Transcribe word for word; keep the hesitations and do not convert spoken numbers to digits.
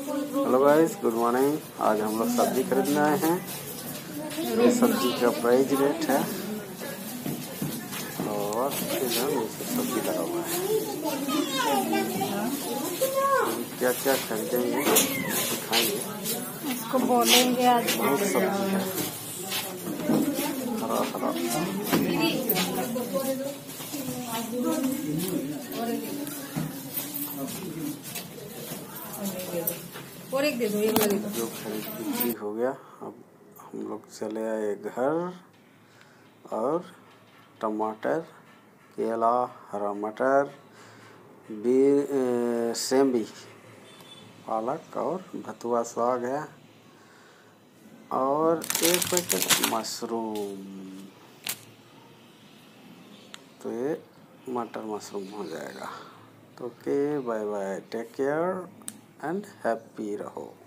Hello guys, good morning. आज हम लोग सब्जी खरीदने आए हैं। ये सब्जी का प्राइस रेट है और इधर नीचे सब्जी लगा हुआ है। क्या क्या खरीदेंगे दिखाएंगे, इसको बोलेंगे। आज बहुत सब्जी है, हरा हरा। और एक दे दो, एक दे दो। जो खरीद बिक्री हो गया, अब हम लोग चले आए घर। और टमाटर, केला, हरा मटर, बी सेमी, पालक और भतुआ साग है और एक पैकेट मशरूम। तो ये मटर मशरूम हो जाएगा। तो okay, bye bye, take care and happy रहो।